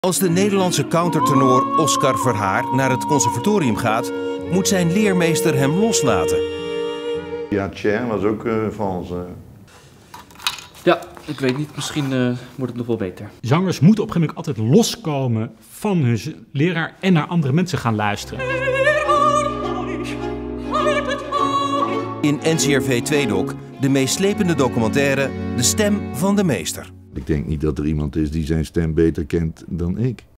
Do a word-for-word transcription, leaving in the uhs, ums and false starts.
Als de Nederlandse countertenor Oscar Verhaar naar het conservatorium gaat, moet zijn leermeester hem loslaten. Ja, Cher was ook uh, Frans. Uh. Ja, ik weet niet. Misschien uh, wordt het nog wel beter. Zangers moeten op een gegeven moment altijd loskomen van hun leraar en naar andere mensen gaan luisteren. In N C R V twee doc de meeslepende documentaire De Stem van de Meester. Ik denk niet dat er iemand is die zijn stem beter kent dan ik.